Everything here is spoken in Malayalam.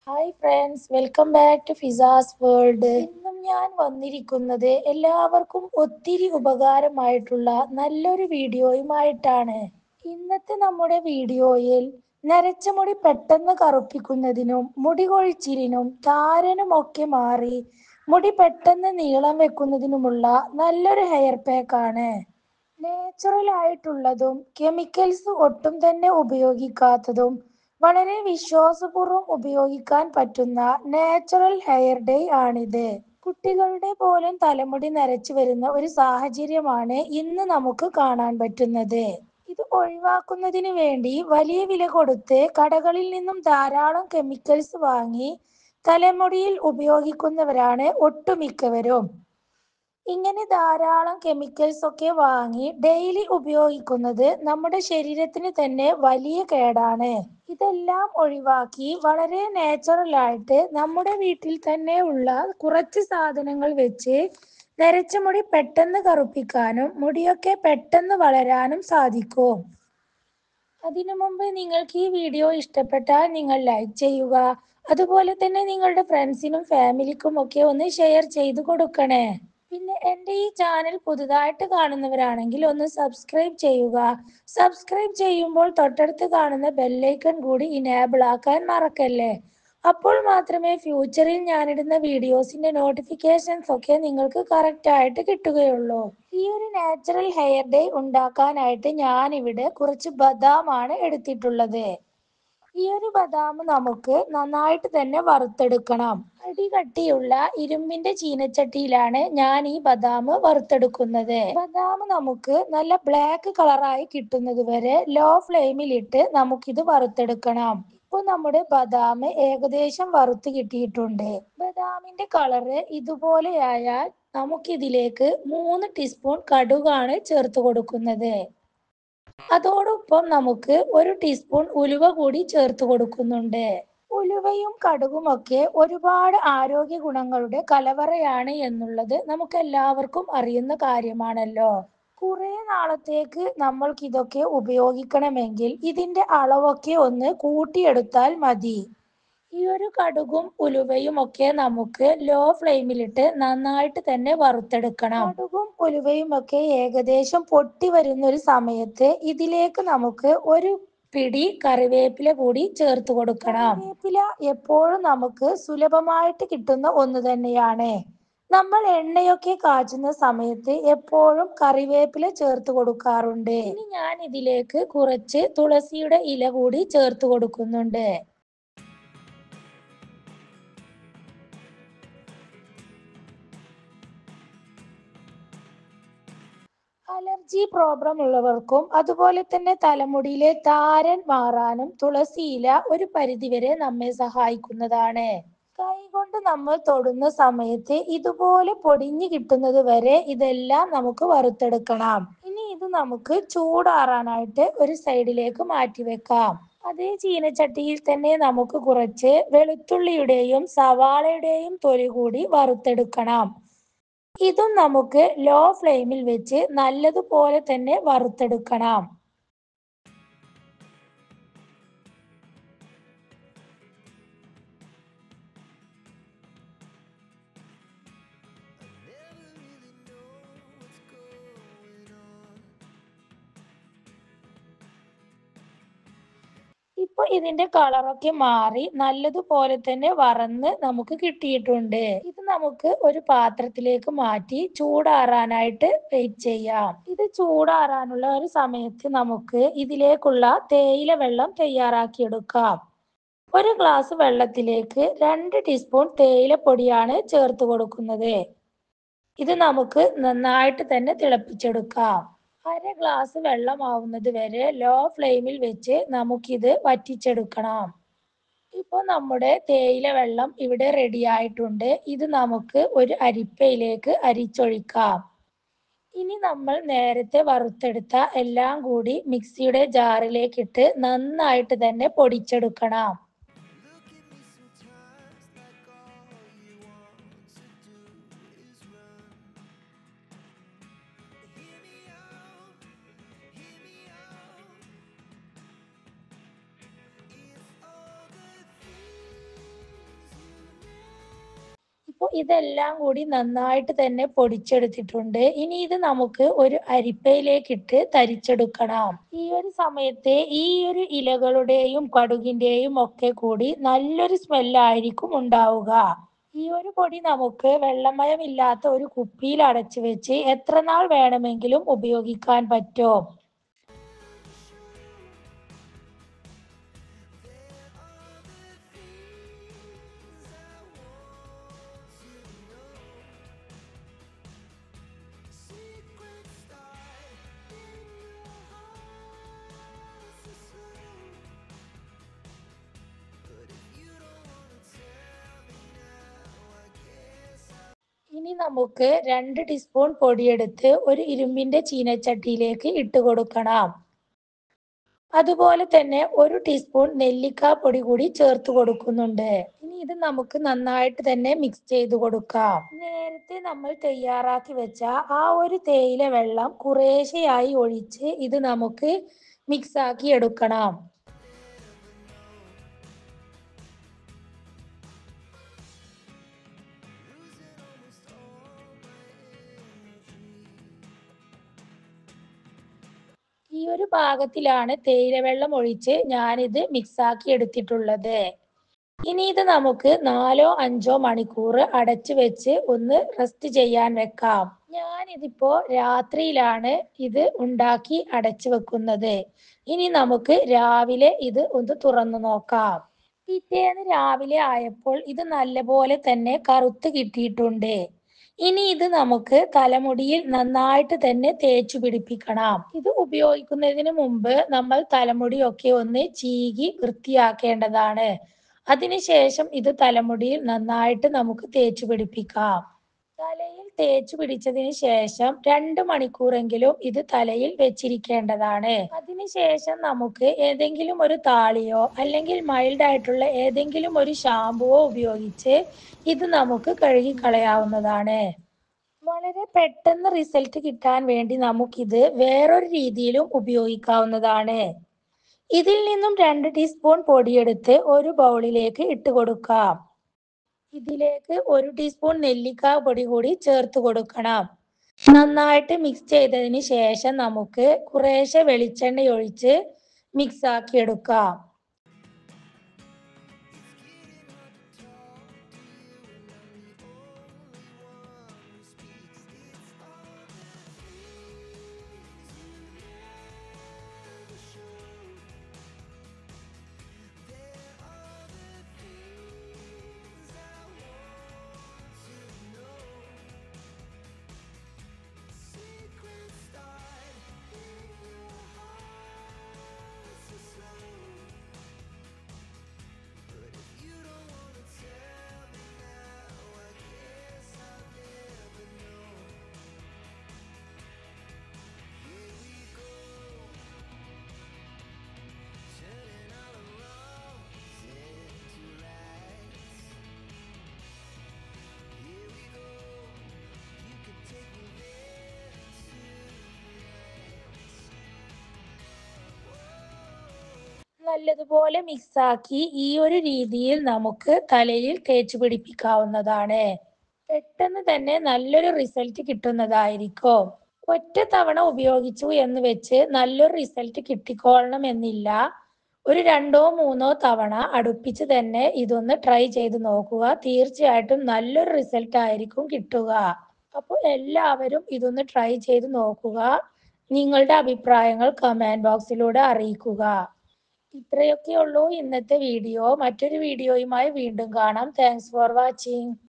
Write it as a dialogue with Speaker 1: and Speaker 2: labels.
Speaker 1: Hi friends, welcome back to ഫിസാസ് വേൾഡ്. ഇന്നും ഞാൻ വന്നിരിക്കുന്നത് എല്ലാവർക്കും ഒത്തിരി ഉപകാരമായിട്ടുള്ള നല്ലൊരു വീഡിയോയുമായിട്ടാണ്. ഇന്നത്തെ നമ്മുടെ വീഡിയോയിൽ നരച്ച മുടി പെട്ടെന്ന് കറുപ്പിക്കുന്നതിനും മുടി കൊഴിച്ചിലിനും താരനും ഒക്കെ മാറി മുടി പെട്ടെന്ന് നീളം വെക്കുന്നതിനുമുള്ള നല്ലൊരു ഹെയർ പാക്കാണ്. നേച്ചുറൽ ആയിട്ടുള്ളതും കെമിക്കൽസ് ഒട്ടും തന്നെ ഉപയോഗിക്കാത്തതും വളരെ വിശ്വാസപൂർവ്വം ഉപയോഗിക്കാൻ പറ്റുന്ന നാച്ചുറൽ ഹെയർ ഡേ ആണിത്. കുട്ടികളുടെ പോലും തലമുടി നരച്ചു വരുന്ന ഒരു സാഹചര്യമാണ് ഇന്ന് നമുക്ക് കാണാൻ പറ്റുന്നത്. ഇത് ഒഴിവാക്കുന്നതിന് വേണ്ടി വലിയ വില കൊടുത്ത് കടകളിൽ നിന്നും ധാരാളം കെമിക്കൽസ് വാങ്ങി തലമുടിയിൽ ഉപയോഗിക്കുന്നവരാണ് ഒട്ടുമിക്കവരും. ഇങ്ങനെ ധാരാളം കെമിക്കൽസ് ഒക്കെ വാങ്ങി ഡെയിലി ഉപയോഗിക്കുന്നത് നമ്മുടെ ശരീരത്തിന് തന്നെ വലിയ കേടാണ്. ഇതെല്ലാം ഒഴിവാക്കി വളരെ നാച്ചുറൽ ആയിട്ട് നമ്മുടെ വീട്ടിൽ തന്നെ ഉള്ള കുറച്ച് സാധനങ്ങൾ വെച്ച് നരച്ച മുടി പെട്ടെന്ന് കറുപ്പിക്കാനും മുടിയൊക്കെ പെട്ടെന്ന് വളരാനും സാധിക്കും. അതിനു മുമ്പ് നിങ്ങൾക്ക് ഈ വീഡിയോ ഇഷ്ടപ്പെട്ടാൽ നിങ്ങൾ ലൈക്ക് ചെയ്യുക. അതുപോലെ തന്നെ നിങ്ങളുടെ ഫ്രണ്ട്സിനും ഫാമിലിക്കും ഒക്കെ ഒന്ന് ഷെയർ ചെയ്ത് കൊടുക്കണേ. പിന്നെ എൻ്റെ ഈ ചാനൽ പുതുതായിട്ട് കാണുന്നവരാണെങ്കിൽ ഒന്ന് സബ്സ്ക്രൈബ് ചെയ്യുക. സബ്സ്ക്രൈബ് ചെയ്യുമ്പോൾ തൊട്ടടുത്ത് കാണുന്ന ബെല്ലൈക്കൺ കൂടി ഇനേബിൾ ആക്കാൻ മറക്കല്ലേ. അപ്പോൾ മാത്രമേ ഫ്യൂച്ചറിൽ ഞാനിടുന്ന വീഡിയോസിന്റെ നോട്ടിഫിക്കേഷൻസ് ഒക്കെ നിങ്ങൾക്ക് കറക്റ്റ് ആയിട്ട് കിട്ടുകയുള്ളൂ. ഈ ഒരു നാച്ചുറൽ ഹെയർ ഡേ ഉണ്ടാക്കാനായിട്ട് ഞാനിവിടെ കുറച്ച് ബദാമാണ് എടുത്തിട്ടുള്ളത്. ഈ ഒരു ബദാം നമുക്ക് നന്നായിട്ട് തന്നെ വറുത്തെടുക്കണം. അടികട്ടിയുള്ള ഇരുമ്പിന്റെ ചീനച്ചട്ടിയിലാണ് ഞാൻ ഈ ബദാം വറുത്തെടുക്കുന്നത്. ബദാം നമുക്ക് നല്ല ബ്ലാക്ക് കളറായി കിട്ടുന്നത് വരെ ലോ ഫ്ലെയിമിലിട്ട് നമുക്കിത് വറുത്തെടുക്കണം. ഇപ്പൊ നമ്മുടെ ബദാം ഏകദേശം വറുത്ത് കിട്ടിയിട്ടുണ്ട്. ബദാമിന്റെ കളറ് ഇതുപോലെയായാൽ നമുക്കിതിലേക്ക് 3 ടീസ്പൂൺ കടുകാണ് ചേർത്ത് കൊടുക്കുന്നത്. അതോടൊപ്പം നമുക്ക് 1 ടീസ്പൂൺ ഉലുവ കൂടി ചേർത്ത് കൊടുക്കുന്നുണ്ട്. ഉലുവയും കടുകുമൊക്കെ ഒരുപാട് ആരോഗ്യ ഗുണങ്ങളുടെ കലവറയാണ് എന്നുള്ളത് നമുക്ക് എല്ലാവർക്കും അറിയുന്ന കാര്യമാണല്ലോ. കുറെ നാളത്തേക്ക് നമ്മൾക്ക് ഇതൊക്കെ ഉപയോഗിക്കണമെങ്കിൽ ഇതിന്റെ അളവൊക്കെ ഒന്ന് കൂട്ടിയെടുത്താൽ മതി. ഈ ഒരു കടുകും ഉലുവയും ഒക്കെ നമുക്ക് ലോ ഫ്ലെയിമിലിട്ട് നന്നായിട്ട് തന്നെ വറുത്തെടുക്കണം. കടുകും ഉലുവയും ഒക്കെ ഏകദേശം പൊട്ടി വരുന്ന ഒരു സമയത്ത് ഇതിലേക്ക് നമുക്ക് ഒരു പിടി കറിവേപ്പില കൂടി ചേർത്ത് കൊടുക്കണം. കറിവേപ്പില എപ്പോഴും നമുക്ക് സുലഭമായിട്ട് കിട്ടുന്ന ഒന്ന് തന്നെയാണ്. നമ്മൾ എണ്ണയൊക്കെ കാച്ചുന്ന സമയത്ത് എപ്പോഴും കറിവേപ്പില ചേർത്ത് കൊടുക്കാറുണ്ട്. ഇനി ഞാൻ ഇതിലേക്ക് കുറച്ച് തുളസിയുടെ ഇല കൂടി ചേർത്ത് കൊടുക്കുന്നുണ്ട്. അലർജി പ്രോബ്ലം ഉള്ളവർക്കും അതുപോലെ തന്നെ തലമുടിയിലെ താരൻ മാറാനും തുളസിയില ഒരു പരിധിവരെ നമ്മെ സഹായിക്കുന്നതാണ്. കൈകൊണ്ട് നമ്മൾ തൊടുന്ന സമയത്ത് ഇതുപോലെ പൊടിഞ്ഞു കിട്ടുന്നത് വരെ ഇതെല്ലാം നമുക്ക് വറുത്തെടുക്കണം. ഇനി ഇത് നമുക്ക് ചൂടാറാനായിട്ട് ഒരു സൈഡിലേക്ക് മാറ്റി വെക്കാം. അതേ ചീനച്ചട്ടിയിൽ തന്നെ നമുക്ക് കുറച്ച് വെളുത്തുള്ളിയുടെയും സവാളയുടെയും തൊലി കൂടി വറുത്തെടുക്കണം. ഇതും നമുക്ക് ലോ ഫ്ലെയിമിൽ വെച്ച് നല്ലതുപോലെ തന്നെ വറുത്തെടുക്കണം. ഇപ്പൊ ഇതിന്റെ കളറൊക്കെ മാറി നല്ലതുപോലെ തന്നെ വറന്ന് നമുക്ക് കിട്ടിയിട്ടുണ്ട്. ഇത് നമുക്ക് ഒരു പാത്രത്തിലേക്ക് മാറ്റി ചൂടാറാനായിട്ട് വെയിറ്റ് ചെയ്യാം. ഇത് ചൂടാറാനുള്ള ഒരു സമയത്ത് നമുക്ക് ഇതിലേക്കുള്ള തേയില വെള്ളം തയ്യാറാക്കിയെടുക്കാം. ഒരു ഗ്ലാസ് വെള്ളത്തിലേക്ക് 2 ടീസ്പൂൺ തേയില പൊടിയാണ് ചേർത്ത് കൊടുക്കുന്നത്. ഇത് നമുക്ക് നന്നായിട്ട് തന്നെ തിളപ്പിച്ചെടുക്കാം. അര ഗ്ലാസ് വെള്ളമാവുന്നത് വരെ ലോ ഫ്ലെയിമിൽ വെച്ച് നമുക്കിത് വറ്റിച്ചെടുക്കണം. ഇപ്പോൾ നമ്മുടെ തേയില വെള്ളം ഇവിടെ റെഡി ആയിട്ടുണ്ട്. ഇത് നമുക്ക് ഒരു അരിപ്പയിലേക്ക് അരിച്ചൊഴിക്കാം. ഇനി നമ്മൾ നേരത്തെ വറുത്തെടുത്ത എല്ലാം കൂടി മിക്സിയുടെ ജാറിലേക്കിട്ട് നന്നായിട്ട് തന്നെ പൊടിച്ചെടുക്കണം. ഇപ്പോൾ ഇതെല്ലാം കൂടി നന്നായിട്ട് തന്നെ പൊടിച്ചെടുത്തിട്ടുണ്ട്. ഇനി ഇത് നമുക്ക് ഒരു അരിപ്പയിലേക്കിട്ട് തരിച്ചെടുക്കണം. ഈ ഒരു സമയത്ത് ഈ ഒരു ഇലകളുടെയും കടുകിന്റെയും ഒക്കെ കൂടി നല്ലൊരു സ്മെല്ലായിരിക്കും ഉണ്ടാവുക. ഈ ഒരു പൊടി നമുക്ക് വെള്ളമയമില്ലാത്ത ഒരു കുപ്പിയിൽ അടച്ചു വെച്ച് എത്ര നാൾ വേണമെങ്കിലും ഉപയോഗിക്കാൻ പറ്റും. ഇനി നമുക്ക് 2 ടീസ്പൂൺ പൊടിയെടുത്ത് ഒരു ഇരുമ്പിന്റെ ചീനച്ചട്ടിയിലേക്ക് ഇട്ട് കൊടുക്കണം. അതുപോലെ തന്നെ 1 ടീസ്പൂൺ നെല്ലിക്ക പൊടി കൂടി ചേർത്ത് കൊടുക്കുന്നുണ്ട്. ഇനി ഇത് നമുക്ക് നന്നായിട്ട് തന്നെ മിക്സ് ചെയ്ത് കൊടുക്കാം. നേരത്തെ നമ്മൾ തയ്യാറാക്കി വെച്ച ആ ഒരു തേയില വെള്ളം കുറേശ്ശെയായി ഒഴിച്ച് ഇത് നമുക്ക് മിക്സ് ആക്കി എടുക്കണം. ഈ ഒരു പാകത്തിലാണ് തേയില വെള്ളം ഒഴിച്ച് ഞാനിത് മിക്സ് ആക്കി എടുത്തിട്ടുള്ളത്. ഇനി ഇത് നമുക്ക് 4-5 മണിക്കൂർ അടച്ചു വെച്ച് ഒന്ന് റെസ്റ്റ് ചെയ്യാൻ വെക്കാം. ഞാനിതിപ്പോ രാത്രിയിലാണ് ഇത് ഉണ്ടാക്കി അടച്ചു വെക്കുന്നത്. ഇനി നമുക്ക് രാവിലെ ഇത് ഒന്ന് തുറന്നു നോക്കാം. പിറ്റേന്ന് രാവിലെ ആയപ്പോൾ ഇത് നല്ലപോലെ തന്നെ കറുത്ത് കിട്ടിയിട്ടുണ്ട്. ഇനി ഇത് നമുക്ക് തലമുടിയിൽ നന്നായിട്ട് തന്നെ തേച്ചു പിടിപ്പിക്കണം. ഇത് ഉപയോഗിക്കുന്നതിന് മുമ്പ് നമ്മൾ തലമുടിയൊക്കെ ഒന്ന് ചീകി വൃത്തിയാക്കേണ്ടതാണ്. അതിനുശേഷം ഇത് തലമുടിയിൽ നന്നായിട്ട് നമുക്ക് തേച്ചു പിടിപ്പിക്കാം. തലയിൽ തേച്ചു പിടിച്ചതിന് ശേഷം 2 മണിക്കൂറെങ്കിലും ഇത് തലയിൽ വെച്ചിരിക്കേണ്ടതാണ്. അതിനുശേഷം നമുക്ക് ഏതെങ്കിലും ഒരു താളിയോ അല്ലെങ്കിൽ മൈൽഡ് ആയിട്ടുള്ള ഏതെങ്കിലും ഒരു ഷാമ്പുവോ ഉപയോഗിച്ച് ഇത് നമുക്ക് കഴുകി കളയാവുന്നതാണ്. വളരെ പെട്ടെന്ന് റിസൾട്ട് കിട്ടാൻ വേണ്ടി നമുക്കിത് വേറൊരു രീതിയിലും ഉപയോഗിക്കാവുന്നതാണ്. ഇതിൽ നിന്നും 2 ടീസ്പൂൺ പൊടിയെടുത്ത് ഒരു ബൗളിലേക്ക് ഇട്ട് കൊടുക്കാം. ഇതിലേക്ക് 1 ടീസ്പൂൺ നെല്ലിക്ക പൊടി കൂടി ചേർത്ത് കൊടുക്കണം. നന്നായിട്ട് മിക്സ് ചെയ്തതിന് ശേഷം നമുക്ക് കുറേശ്ശെ വെളിച്ചെണ്ണ ഒഴിച്ച് മിക്സ് ആക്കി എടുക്കാം. നല്ലതുപോലെ മിക്സ് ആക്കി ഈ ഒരു രീതിയിൽ നമുക്ക് തലയിൽ തേച്ചു പിടിപ്പിക്കാവുന്നതാണ്. പെട്ടെന്ന് തന്നെ നല്ലൊരു റിസൾട്ട് കിട്ടുന്നതായിരിക്കും. ഒറ്റ തവണ ഉപയോഗിച്ചു എന്ന് വെച്ച് നല്ലൊരു റിസൾട്ട് കിട്ടിക്കൊള്ളണം എന്നില്ല. ഒരു 2-3 തവണ അടുപ്പിച്ച് തന്നെ ഇതൊന്ന് ട്രൈ ചെയ്ത് നോക്കുക. തീർച്ചയായിട്ടും നല്ലൊരു റിസൾട്ട് ആയിരിക്കും കിട്ടുക. അപ്പോൾ എല്ലാവരും ഇതൊന്ന് ട്രൈ ചെയ്ത് നോക്കുക. നിങ്ങളുടെ അഭിപ്രായങ്ങൾ കമന്റ് ബോക്സിലൂടെ അറിയിക്കുക. ഇത്രയൊക്കെയുള്ളൂ ഇന്നത്തെ വീഡിയോ. മറ്റൊരു വീഡിയോയുമായി വീണ്ടും കാണാം. Thanks for watching.